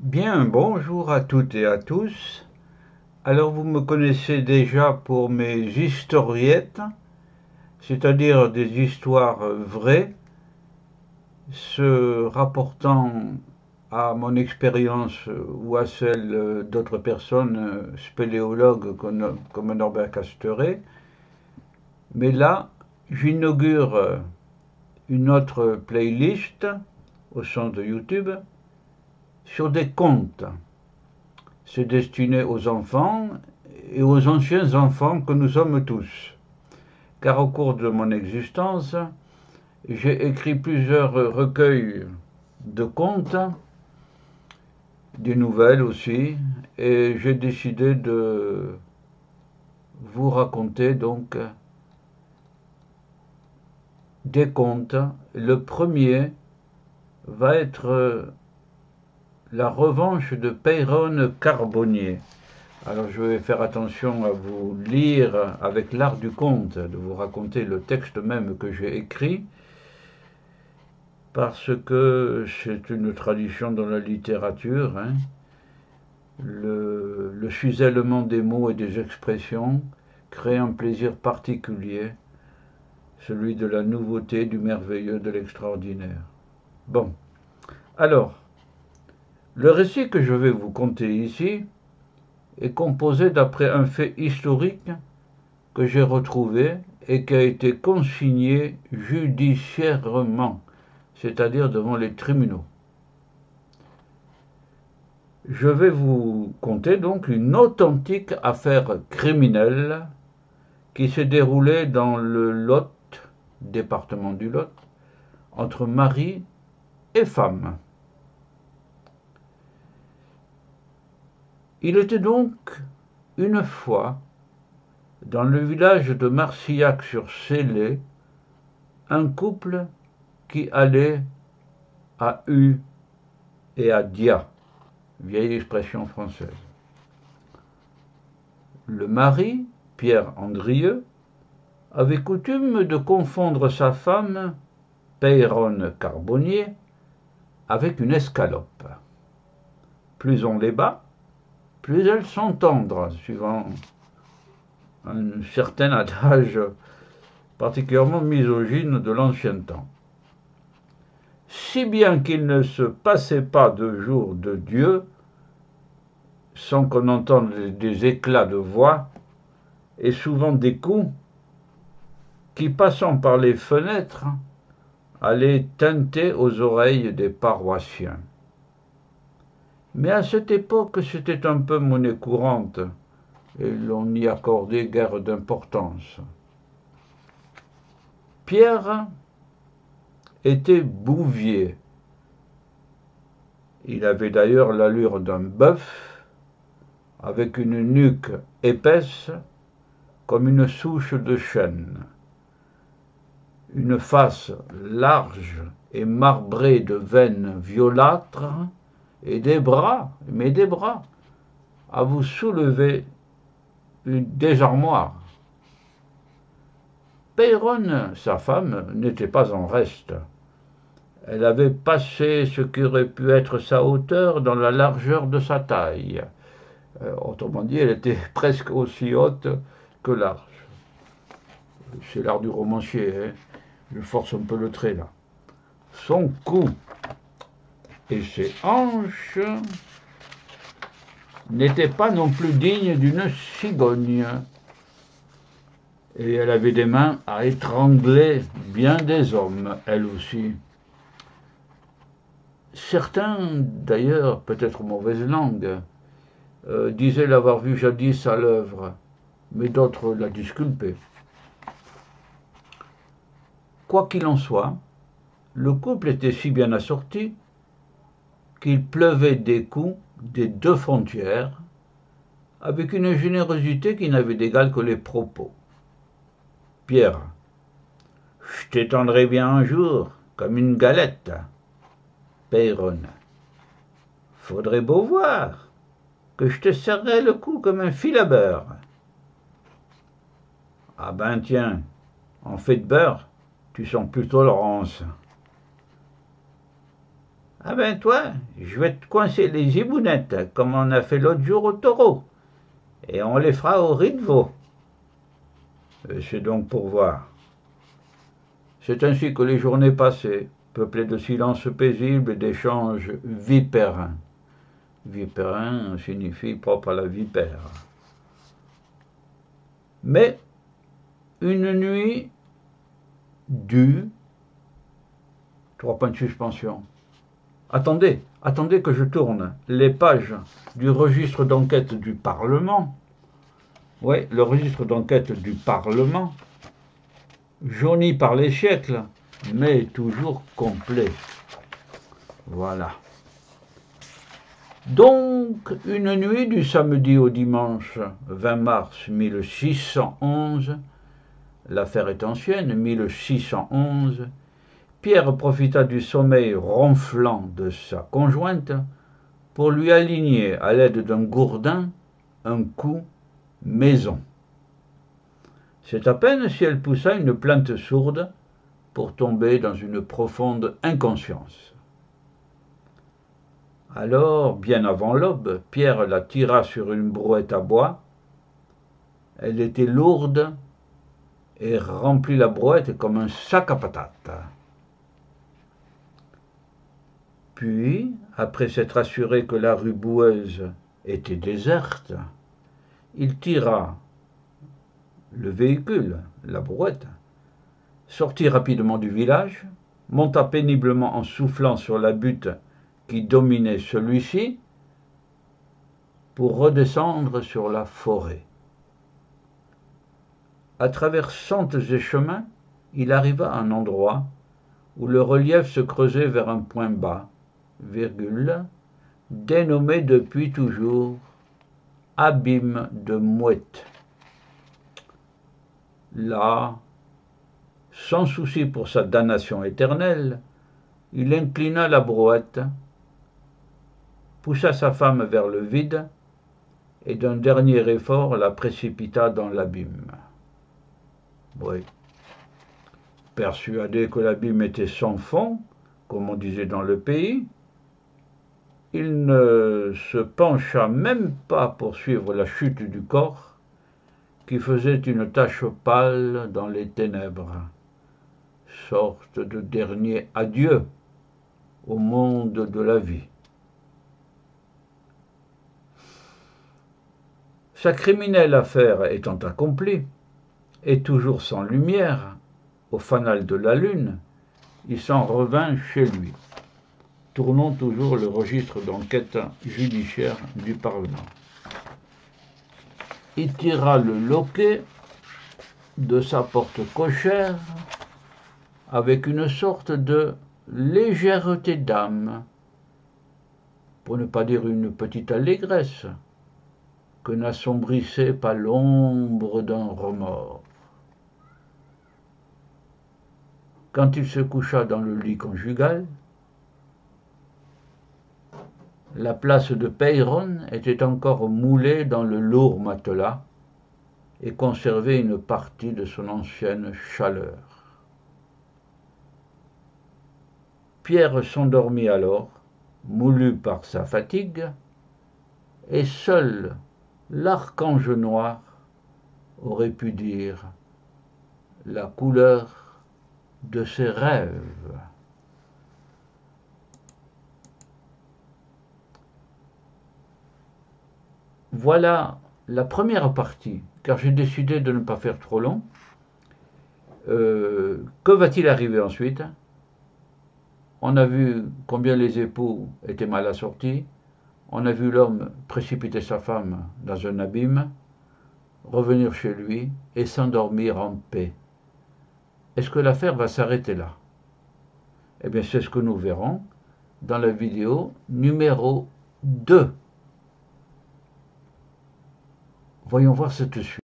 Bien, bonjour à toutes et à tous. Alors vous me connaissez déjà pour mes historiettes, c'est-à-dire des histoires vraies, se rapportant à mon expérience ou à celle d'autres personnes, spéléologues comme Norbert Casteret. Mais là, j'inaugure une autre playlist au sein de YouTube sur des contes. C'est destiné aux enfants et aux anciens enfants que nous sommes tous. Car au cours de mon existence, j'ai écrit plusieurs recueils de contes, des nouvelles aussi, et j'ai décidé de vous raconter donc des contes. Le premier va être la revanche de Peyronne Carbonnier. Alors je vais faire attention à vous lire avec l'art du conte, de vous raconter le texte même que j'ai écrit, parce que c'est une tradition dans la littérature, hein. Le fusellement des mots et des expressions crée un plaisir particulier, celui de la nouveauté, du merveilleux, de l'extraordinaire. Bon, alors, le récit que je vais vous conter ici est composé d'après un fait historique que j'ai retrouvé et qui a été consigné judiciairement, c'est-à-dire devant les tribunaux. Je vais vous conter donc une authentique affaire criminelle qui s'est déroulée dans le Lot, département du Lot, entre mari et femme. Il était donc une fois, dans le village de Marcillac-sur-Célé, un couple qui allait à U et à Dia, vieille expression française. Le mari, Pierre Andrieux, avait coutume de confondre sa femme, Peyronne Carbonnier, avec une escalope. Plus on les bat, plus elles sont tendres, suivant un certain adage particulièrement misogyne de l'ancien temps. Si bien qu'il ne se passait pas de jour de Dieu sans qu'on entende des éclats de voix et souvent des coups qui, passant par les fenêtres, allaient teinter aux oreilles des paroissiens. Mais à cette époque, c'était un peu monnaie courante, et l'on n'y accordait guère d'importance. Pierre était bouvier. Il avait d'ailleurs l'allure d'un bœuf, avec une nuque épaisse comme une souche de chêne, une face large et marbrée de veines violâtres, et des bras, à vous soulever des armoires. Peyronne, sa femme, n'était pas en reste. Elle avait passé ce qui aurait pu être sa hauteur dans la largeur de sa taille. Autrement dit, elle était presque aussi haute que large. C'est l'art du romancier, hein. Je force un peu le trait là. Son cou et ses hanches n'étaient pas non plus dignes d'une cigogne. Et elle avait des mains à étrangler bien des hommes, elle aussi. Certains, d'ailleurs, peut-être mauvaise langue, disaient l'avoir vue jadis à l'œuvre, mais d'autres la disculpaient. Quoi qu'il en soit, le couple était si bien assorti qu'il pleuvait des coups des deux frontières, avec une générosité qui n'avait d'égal que les propos. Pierre, je t'étendrai bien un jour, comme une galette. Peyronne, faudrait beau voir, que je te serrerai le cou comme un fil à beurre. Ah ben tiens, en fait de beurre, tu sens plutôt Laurence. Ah ben toi, je vais te coincer les gibounettes, comme on a fait l'autre jour au taureau, et on les fera au riz de veau. C'est donc pour voir. C'est ainsi que les journées passaient, peuplées de silences paisibles et d'échanges vipérins. Vipérin signifie propre à la vipère. Mais une nuit due, 3 points de suspension. Attendez que je tourne les pages du registre d'enquête du Parlement. Oui, le registre d'enquête du Parlement, jauni par les siècles, mais toujours complet. Voilà. Donc, une nuit du samedi au dimanche 20 mars 1611, l'affaire est ancienne, 1611, Pierre profita du sommeil ronflant de sa conjointe pour lui aligner à l'aide d'un gourdin un coup maison. C'est à peine si elle poussa une plainte sourde pour tomber dans une profonde inconscience. Alors, bien avant l'aube, Pierre la tira sur une brouette à bois. Elle était lourde et remplit la brouette comme un sac à patates. Puis, après s'être assuré que la rue boueuse était déserte, il tira le véhicule, la brouette, sortit rapidement du village, monta péniblement en soufflant sur la butte qui dominait celui-ci, pour redescendre sur la forêt. À travers sentes et chemins, il arriva à un endroit où le relief se creusait vers un point bas, dénommé depuis toujours abîme de mouettes. Là, sans souci pour sa damnation éternelle, il inclina la brouette, poussa sa femme vers le vide et d'un dernier effort la précipita dans l'abîme. Oui. Persuadé que l'abîme était sans fond, comme on disait dans le pays, il ne se pencha même pas pour suivre la chute du corps qui faisait une tache pâle dans les ténèbres, sorte de dernier adieu au monde de la vie. Sa criminelle affaire étant accomplie, et toujours sans lumière, au fanal de la lune, il s'en revint chez lui. Tournons toujours le registre d'enquête judiciaire du Parlement. Il tira le loquet de sa porte cochère avec une sorte de légèreté d'âme, pour ne pas dire une petite allégresse, que n'assombrissait pas l'ombre d'un remords. Quand il se coucha dans le lit conjugal, la place de Peyronne était encore moulée dans le lourd matelas et conservait une partie de son ancienne chaleur. Pierre s'endormit alors, moulu par sa fatigue, et seul l'archange noir aurait pu dire la couleur de ses rêves. Voilà la première partie, car j'ai décidé de ne pas faire trop long. Que va-t-il arriver ensuite? On a vu combien les époux étaient mal assortis. On a vu l'homme précipiter sa femme dans un abîme, revenir chez lui et s'endormir en paix. Est-ce que l'affaire va s'arrêter là? Eh bien, c'est ce que nous verrons dans la vidéo numéro 2. Voyons voir cette suite.